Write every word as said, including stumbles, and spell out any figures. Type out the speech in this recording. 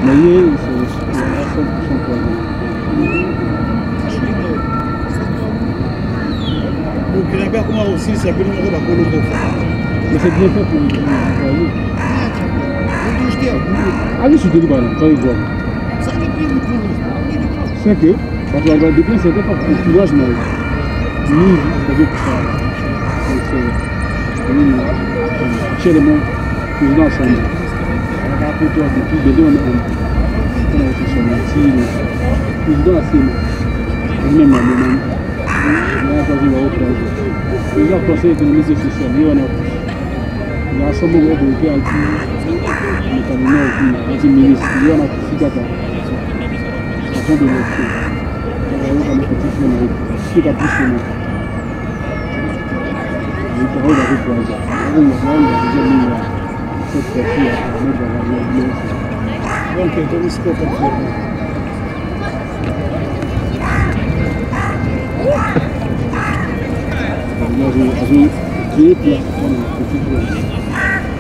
Mais hier, c'est cent pour cent poison. Donc il y a comment aussi, ça peut nous rendre à Polo. Mais c'est bien fait pour les voyez. Ah oui, je suis délibéré, quand il voit. C'est que, parce que la loi de bien, c'était pas pour le courage, mais nous, c'est beaucoup ça. C'est actuellement, nous sommes ensemble. On a un peu de depuis les deux, on a été sur le style. Nous sommes assez, même la même. On a choisi la haute place. Nous avons pensé que nous étions sociaux, nous on a il y a un sommet de qui a été le cabinet qui est ministre, il y a un petit gâteau. Ça de notre chose. On va aller petit fenêtre, tout à plus fenêtre. Les paroles avec plaza. On va déjà mis cette partie à mettre dans la vie. Donc, on risque pas de faire. J'ai créé pour la petite chose.